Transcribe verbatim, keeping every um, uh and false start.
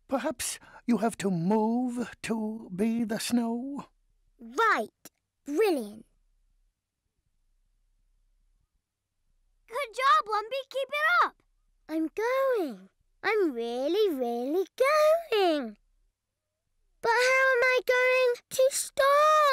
Perhaps you have to move to be the snow? Right. Brilliant. Good job, Lumpy. Keep it up. I'm going. I'm really, really going. But how am I going to stop?